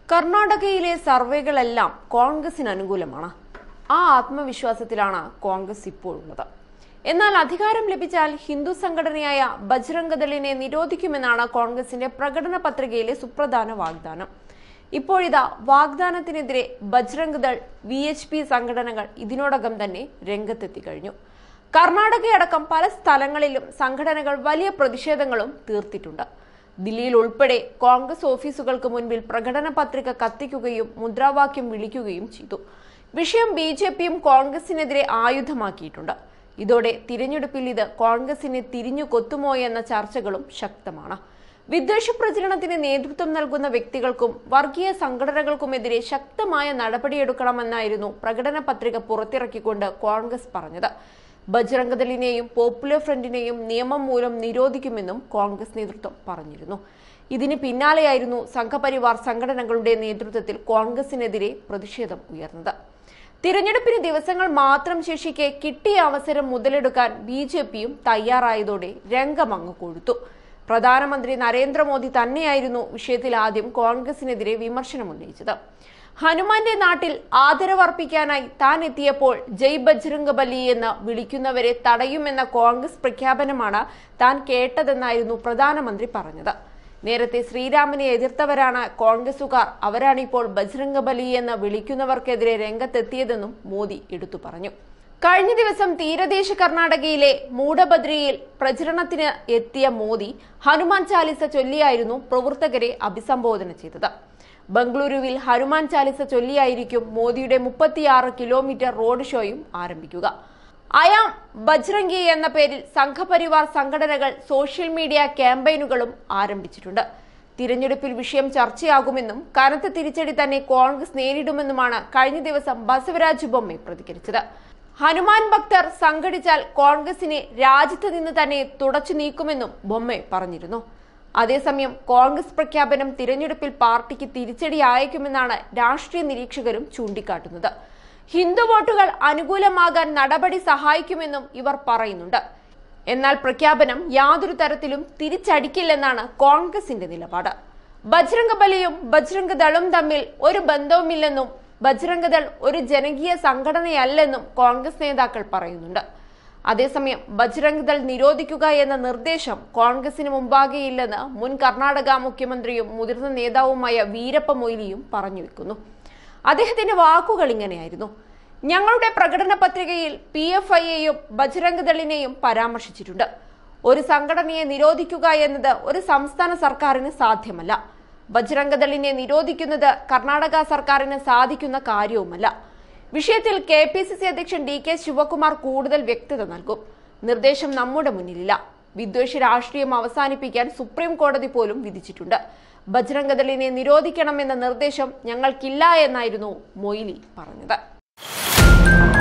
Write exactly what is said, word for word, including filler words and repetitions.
കർണാടകയിലെ സർവേകളെല്ലാം കോൺഗ്രസിന് അനുകൂലമാണ്. ആ ആത്മവിശ്വാസത്തിലാണ് കോൺഗ്രസ് ഇപ്പോഴുള്ളത്. എന്നാൽ അധികാരം ലഭിച്ചാൽ ഹിന്ദു സംഘടനയായ ബജ്രംഗദളിനെ നിരോധിക്കുമെന്നാണ് കോൺഗ്രസിന്റെ പ്രകടന പത്രികയിലെ സുപ്രധാന വാഗ്ദാനം. ഇപ്പോഴിതാ വാഗ്ദാനത്തിനെതിരെ ബജ്രംഗദൾ, വി എച്ച് പി സംഘടനകൾ ഇതിനോടകം തന്നെ രംഗത്തെത്തി കഴിഞ്ഞു. കർണാടകയടക്കം പല സ്ഥലങ്ങളിലും സംഘടനകൾ വലിയ പ്രതിഷേധങ്ങളും തീർത്തിട്ടുണ്ട്. ദില്ലിയിൽ ഉൾപ്പെടെ കോൺഗ്രസ് ഓഫീസുകൾക്ക് മുൻപിൽ പ്രകടന പത്രിക കത്തിക്കുകയും മുദ്രാവാക്യം വിളിക്കുകയും ചെയ്തു. വിഷയം ബി ജെ പിയും കോൺഗ്രസിനെതിരെ ആയുധമാക്കിയിട്ടുണ്ട്. ഇതോടെ തിരഞ്ഞെടുപ്പിൽ ഇത് കോൺഗ്രസിനെ തിരിഞ്ഞു കൊത്തുമോ എന്ന ചർച്ചകളും ശക്തമാണ്. വിദ്വേഷ പ്രചരണത്തിന് നേതൃത്വം നൽകുന്ന വ്യക്തികൾക്കും വർഗീയ സംഘടനകൾക്കുമെതിരെ ശക്തമായ നടപടിയെടുക്കണമെന്നായിരുന്നു പ്രകടന പത്രിക പുറത്തിറക്കിക്കൊണ്ട് കോൺഗ്രസ് പറഞ്ഞത്. ബജ്രംഗദളിനെയും പോപ്പുലർ ഫ്രണ്ടിനെയും നിയമം മൂലം നിരോധിക്കുമെന്നും കോൺഗ്രസ് നേതൃത്വം പറഞ്ഞിരുന്നു. ഇതിന് പിന്നാലെയായിരുന്നു സംഘപരിവാർ സംഘടനകളുടെ നേതൃത്വത്തിൽ കോൺഗ്രസിനെതിരെ പ്രതിഷേധം ഉയർന്നത്. തിരഞ്ഞെടുപ്പിന് ദിവസങ്ങൾ മാത്രം ശേഷിക്കെ കിട്ടിയ അവസരം മുതലെടുക്കാൻ ബി ജെ പിയും തയ്യാറായതോടെ രംഗമങ്ങ് കൊഴുത്തു. പ്രധാനമന്ത്രി നരേന്ദ്രമോദി തന്നെയായിരുന്നു വിഷയത്തിൽ ആദ്യം കോൺഗ്രസിനെതിരെ വിമർശനമുന്നയിച്ചത്. ഹനുമാന്റെ നാട്ടിൽ ആദരവർപ്പിക്കാനായി താൻ എത്തിയപ്പോൾ ജയ് ബജ്രംഗബലി എന്ന് വിളിക്കുന്നവരെ തടയുമെന്ന കോൺഗ്രസ് പ്രഖ്യാപനമാണ് താൻ കേട്ടതെന്നായിരുന്നു പ്രധാനമന്ത്രി പറഞ്ഞത്. നേരത്തെ ശ്രീരാമനെ എതിർത്തവരാണ് കോൺഗ്രസുകാർ, അവരാണിപ്പോൾ ബജ്രംഗബലി എന്ന് വിളിക്കുന്നവർക്കെതിരെ രംഗത്തെത്തിയതെന്നും മോദി എടുത്തു പറഞ്ഞു. കഴിഞ്ഞ ദിവസം തീരദേശ കർണാടകയിലെ മൂഡബദ്രിയിൽ പ്രചരണത്തിന് എത്തിയ മോദി ഹനുമാൻ ചാലിസ ചൊല്ലിയായിരുന്നു പ്രവർത്തകരെ അഭിസംബോധന ചെയ്തത്. ബംഗളൂരുവിൽ ഹനുമാൻ ചാലിസ ചൊല്ലിയായിരിക്കും മോദിയുടെ മുപ്പത്തിയാറ് കിലോമീറ്റർ റോഡ് ഷോയും ആരംഭിക്കുക. അയാം ബജ്രംഗി എന്ന പേരിൽ സംഘപരിവാർ സംഘടനകൾ സോഷ്യൽ മീഡിയ ക്യാമ്പയിനുകളും ആരംഭിച്ചിട്ടുണ്ട്. തിരഞ്ഞെടുപ്പിൽ വിഷയം ചർച്ചയാകുമെന്നും കനത്ത തിരിച്ചടി തന്നെ കോൺഗ്രസ് നേരിടുമെന്നുമാണ് കഴിഞ്ഞ ദിവസം ബസവരാജ് ബൊമ്മെ പ്രതികരിച്ചത്. ഹനുമാൻ ഭക്തർ സംഘടിച്ചാൽ കോൺഗ്രസിനെ രാജ്യത്ത് നിന്ന് തന്നെ തുടച്ചു നീക്കുമെന്നും ബൊമ്മെ പറഞ്ഞിരുന്നു. അതേസമയം കോൺഗ്രസ് പ്രഖ്യാപനം തിരഞ്ഞെടുപ്പിൽ പാർട്ടിക്ക് തിരിച്ചടി അയക്കുമെന്നാണ് രാഷ്ട്രീയ നിരീക്ഷകരും ചൂണ്ടിക്കാട്ടുന്നത്. ഹിന്ദു വോട്ടുകൾ അനുകൂലമാകാൻ നടപടി സഹായിക്കുമെന്നും ഇവർ പറയുന്നുണ്ട്. എന്നാൽ പ്രഖ്യാപനം യാതൊരു തരത്തിലും തിരിച്ചടിക്കില്ലെന്നാണ് കോൺഗ്രസിന്റെ നിലപാട്. ബജ്രംഗബലിയും ബജ്രംഗദളും തമ്മിൽ ഒരു ബന്ധവുമില്ലെന്നും ബജ്രംഗദൾ ഒരു ജനകീയ സംഘടനയല്ലെന്നും കോൺഗ്രസ് നേതാക്കൾ പറയുന്നുണ്ട്. അതേസമയം ബജ്രംഗദൾ നിരോധിക്കുക എന്ന നിർദ്ദേശം കോൺഗ്രസിന് മുമ്പാകെയില്ലെന്ന് മുൻ കർണാടക മുഖ്യമന്ത്രിയും മുതിർന്ന നേതാവുമായ വീരപ്പ മൊയ്ലിയും പറഞ്ഞു വെക്കുന്നു. അദ്ദേഹത്തിന്റെ വാക്കുകൾ ഇങ്ങനെയായിരുന്നു: ഞങ്ങളുടെ പ്രകടന പത്രികയിൽ പി എഫ് ഐയെയും ബജ്രംഗദളിനെയും പരാമർശിച്ചിട്ടുണ്ട്. ഒരു സംഘടനയെ നിരോധിക്കുക എന്നത് ഒരു സംസ്ഥാന സർക്കാരിന് സാധ്യമല്ല. ബജ്രംഗദളിനെ നിരോധിക്കുന്നത് കർണാടക സർക്കാരിന് സാധിക്കുന്ന കാര്യവുമല്ല. വിഷയത്തിൽ കെ പി സി സി അധ്യക്ഷൻ ഡി കെ ശിവകുമാർ കൂടുതൽ വ്യക്തത നൽകും. നിർദ്ദേശം നമ്മുടെ മുന്നിലില്ല. വിദ്വേഷ രാഷ്ട്രീയം അവസാനിപ്പിക്കാൻ സുപ്രീം കോടതി പോലും വിധിച്ചിട്ടുണ്ട്. ബജ്രംഗദളിനെ നിരോധിക്കണമെന്ന നിർദ്ദേശം ഞങ്ങൾക്കില്ല എന്നായിരുന്നു മൊയ്ലി പറഞ്ഞത്.